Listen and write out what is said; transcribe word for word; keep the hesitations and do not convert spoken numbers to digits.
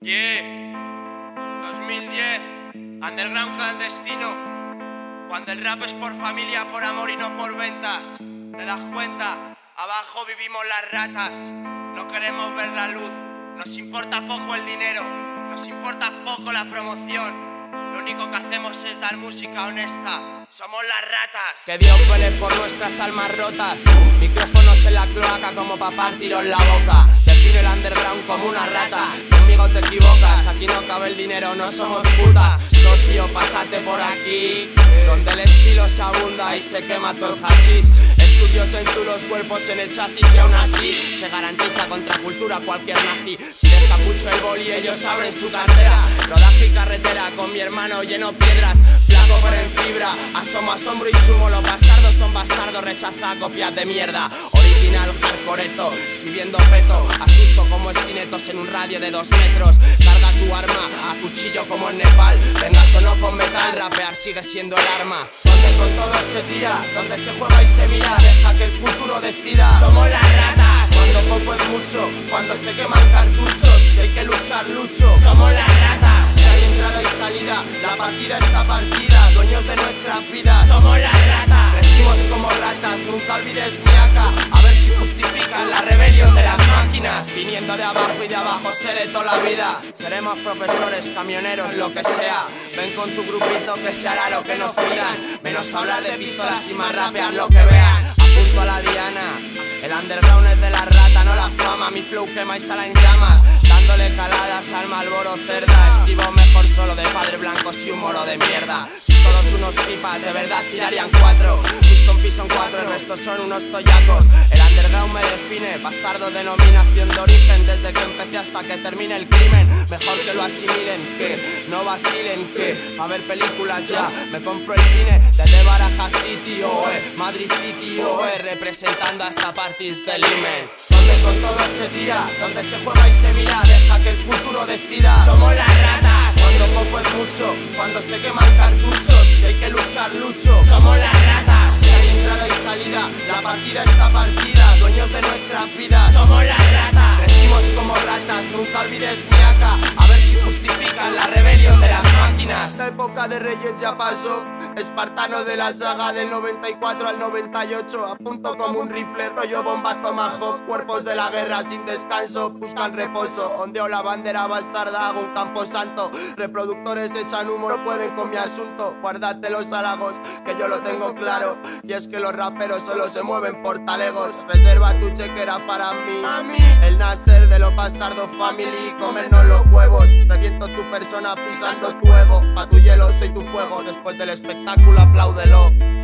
Yeah, dos mil diez, underground clandestino. Cuando el rap es por familia, por amor y no por ventas. ¿Te das cuenta? Abajo vivimos las ratas. No queremos ver la luz. Nos importa poco el dinero. Nos importa poco la promoción. Lo único que hacemos es dar música honesta. Somos las ratas. Que Dios vele por nuestras almas rotas. Micrófonos en la cloaca como pa' partiros la boca. Define el underground como una rata. Conmigo te equivocas, aquí no cabe el dinero, no somos putas. Socio, pásate por aquí, donde el estilo se abunda y se quema todo el hachís. Estudios en los cuerpos en el chasis y aún así se garantiza contra cultura cualquier nazi. Si les capucho el boli ellos abren su cartera. Rodaje y carretera con mi hermano lleno piedras. Flaco pero en fibra, asomo asombro y sumo. Los bastardos son bastardos, rechaza copias de mierda. Original hardcoreto, escribiendo peto. Asusto como esquinetos en un radio de dos metros. Carga tu arma, a cuchillo como en Nepal. Vengas o no con metal, rapear sigue siendo el arma. Donde con todo se tira, donde se juega y se mira. Deja que el futuro decida. Somos las ratas. Cuando poco es mucho, cuando se queman cartuchos. Si hay que luchar, lucho. Somos las ratas. Si hay entrada y salida, la partida está partida. Dueños de nuestras vidas. Somos las ratas. Crecimos como ratas, nunca olvides mi acá. A ver si justifican la rebelión de las máquinas. Viniendo de abajo y de abajo seré toda la vida. Seremos profesores, camioneros, lo que sea. Ven con tu grupito que se hará lo que nos pidan. Menos hablar de pistolas y más rapear lo que vean. Apunto a la diana. El underground es de la rata, no la fama. Mi flow quema y sala en llamas. Dándole caladas al Malboro cerda. Escribo mejor solo de padre blancos y un moro de mierda. Si todos unos pipas de verdad tirarían cuatro. Mis compis son cuatro, el resto son unos toyacos. El underground me define, bastardo denominación de origen. Desde que empecé hasta que termine el crimen. Mejor que lo asimilen, que no vacilen. Que pa' ver películas ya me compro el cine. Desde Barajas City, oe, Madrid City, oe, representando hasta partir del imen. Donde con todo se tira, donde se juega y se mira. Deja que el futuro decida. Somos las ratas. Cuando poco es mucho, cuando se queman cartuchos. Si hay que luchar, lucho. Somos las ratas. Si hay entrada y salida, la partida está partida. Dueños de nuestras vidas. Somos las ratas. Crecimos como ratas, nunca olvides mi acá. A ver si justifican la rebelión de las máquinas. La época de Reyes ya pasó. Espartano de la saga del noventa y cuatro al noventa y ocho. A punto como un rifle, rollo bomba tomahawk. Cuerpos de la guerra sin descanso, buscan reposo. Ondeo la bandera bastarda, hago un campo santo. Reproductores echan humo, no pueden con mi asunto. Guárdate los halagos, que yo lo tengo claro. Y es que los raperos solo se mueven por talegos. Reserva tu chequera para mí, mí. El náster de los bastardos family, comernos los huevos. Reviento tu persona pisando tu ego. Pa' tu hielo soy tu fuego, después del espectáculo apláudelo.